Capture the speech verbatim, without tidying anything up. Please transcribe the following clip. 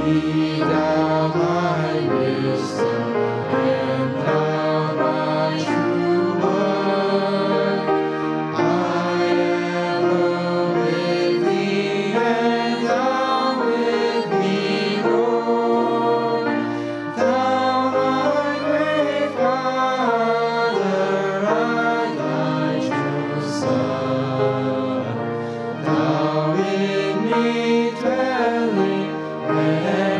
Be thou my wisdom, and thou my true word. I am with thee, and thou with me, Lord. Thou my great Father, I thy true Son. Thou in me dwelling, and